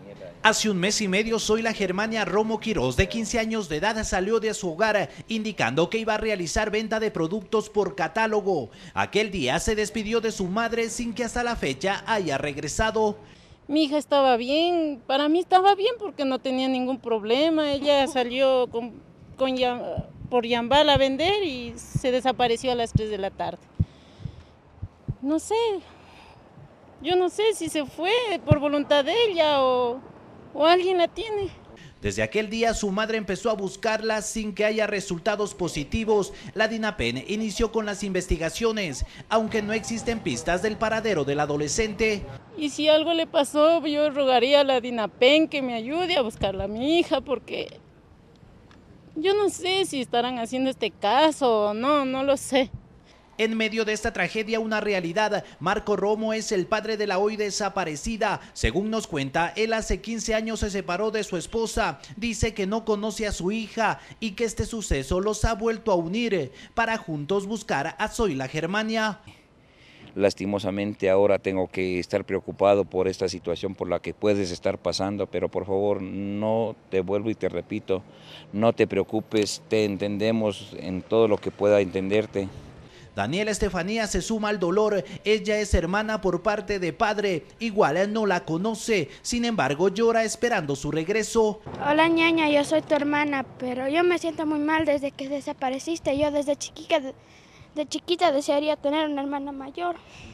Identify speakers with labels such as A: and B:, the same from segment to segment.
A: Hace un mes y medio, Zoila Germania Romo Quiroz, de 15 años de edad, salió de su hogar indicando que iba a realizar venta de productos por catálogo. Aquel día se despidió de su madre sin que hasta la fecha haya regresado.
B: Mi hija estaba bien, para mí estaba bien porque no tenía ningún problema. Ella salió por Yambal a vender y se desapareció a las 3 de la tarde. No sé, yo no sé si se fue por voluntad de ella o alguien la tiene.
A: Desde aquel día su madre empezó a buscarla sin que haya resultados positivos. La DINAPEN inició con las investigaciones, aunque no existen pistas del paradero del adolescente.
B: Y si algo le pasó, yo rogaría a la DINAPEN que me ayude a buscarla a mi hija, porque yo no sé si estarán haciendo este caso o no, no lo sé.
A: En medio de esta tragedia, una realidad. Marco Romo es el padre de la hoy desaparecida. Según nos cuenta, él hace 15 años se separó de su esposa. Dice que no conoce a su hija y que este suceso los ha vuelto a unir para juntos buscar a Zoila Germania.
C: Lastimosamente ahora tengo que estar preocupado por esta situación por la que puedes estar pasando, pero por favor no, te vuelvo y te repito, no te preocupes, te entendemos en todo lo que pueda entenderte.
A: Daniela Estefanía se suma al dolor. Ella es hermana por parte de padre, igual no la conoce, sin embargo llora esperando su regreso.
D: Hola ñaña, yo soy tu hermana, pero yo me siento muy mal desde que desapareciste. Yo desde chiquita desearía tener una hermana mayor.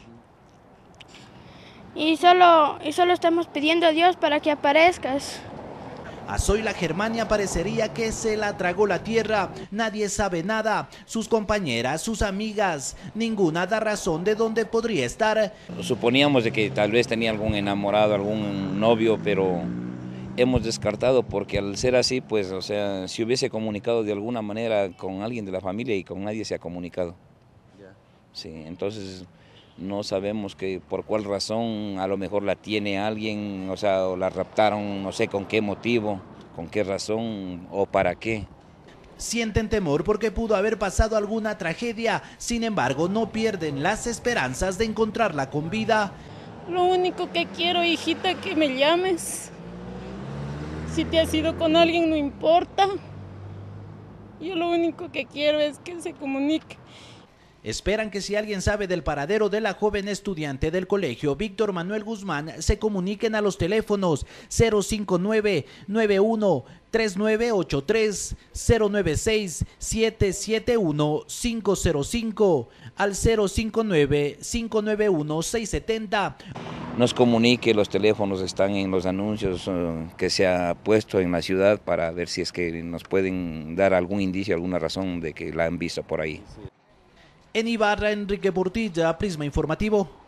D: Y solo estamos pidiendo a Dios para que aparezcas.
A: A Zoila Germania parecería que se la tragó la tierra, nadie sabe nada, sus compañeras, sus amigas, ninguna da razón de dónde podría estar.
C: Suponíamos de que tal vez tenía algún enamorado, algún novio, pero hemos descartado porque al ser así, pues, o sea, si hubiese comunicado de alguna manera con alguien de la familia y con nadie se ha comunicado. Sí, entonces no sabemos por cuál razón, a lo mejor la tiene alguien, o sea, o la raptaron, no sé con qué motivo, con qué razón o para qué.
A: Sienten temor porque pudo haber pasado alguna tragedia, sin embargo no pierden las esperanzas de encontrarla con vida.
B: Lo único que quiero, hijita, que me llames. Si te has ido con alguien, no importa. Yo lo único que quiero es que se comunique.
A: Esperan que si alguien sabe del paradero de la joven estudiante del colegio Víctor Manuel Guzmán, se comuniquen a los teléfonos 059-91-3983, 096-771-505, al 059-591-670.
C: Nos comunique, los teléfonos están en los anuncios que se ha puesto en la ciudad para ver si es que nos pueden dar algún indicio, alguna razón de que la han visto por ahí.
A: En Ibarra, Enrique Portilla, Prisma Informativo.